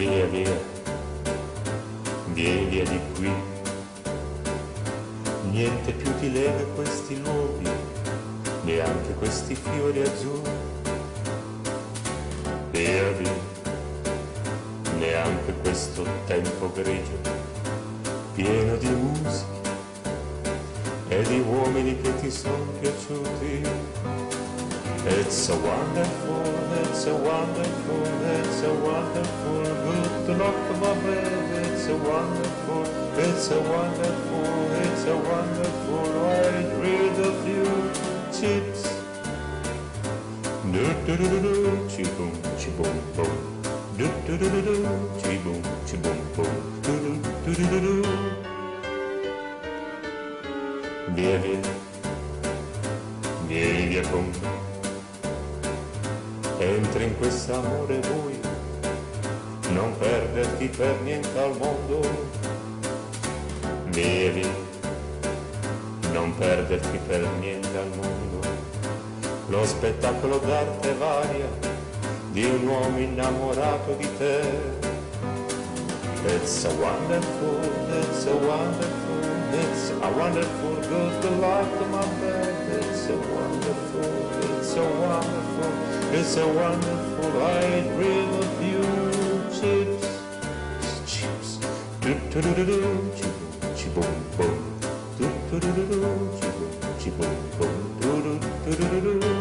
Via, via, vieni via di qui. Niente più ti lega questi luoghi, neanche questi fiori azzurri. Via, via, neanche questo tempo grigio, pieno di musica e di uomini che ti sono piaciuti. It's a wonderful, it's a wonderful, it's a wonderful, good luck my baby, it's a wonderful, it's a wonderful, it's a wonderful, I dreamed of you, chips. Do do do do do, chi-boom, chi-boom, boom. Do do do do do, chi-boom, chi-boom, boom. Do do do do do. Via via, vieni via con me. Entri in quest'amore buio, non perderti per niente al mondo. Via via, non perderti per niente al mondo. Lo spettacolo d'arte varia di un uomo innamorato di te. It's a wonderful, it's a wonderful, it's a wonderful good luck my baby. It's a wonderful, it's a wonderful, it's a wonderful, I dream of you, chips, chips, do do do do do, chi-boom, boom, do do do do do, chi-boom, boom, do do do do do.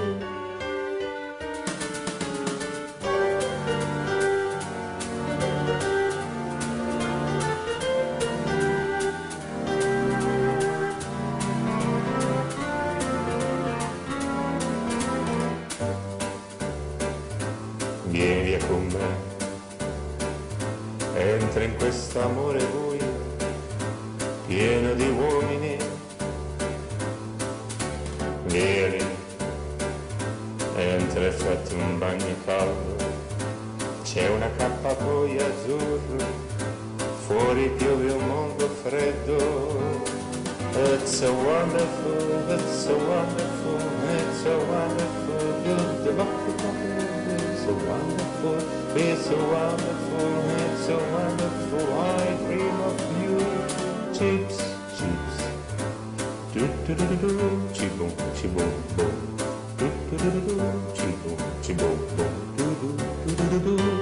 Vieni via con me, entra in quest'amore buio, pieno di uomini. Vieni, entra e fatti un bagno caldo, c'è una accappatoia azzurra, fuori piove un mondo freddo. It's a wonderful, it's a wonderful, it's a wonderful, good luck. It's a wonderful, it's a wonderful, it's a wonderful, I dream of you, chips, chips, do do do do do, chi-boom, chi-boom, boom, do do do do do, chi-boom, chi-boom, boom, do do do do do.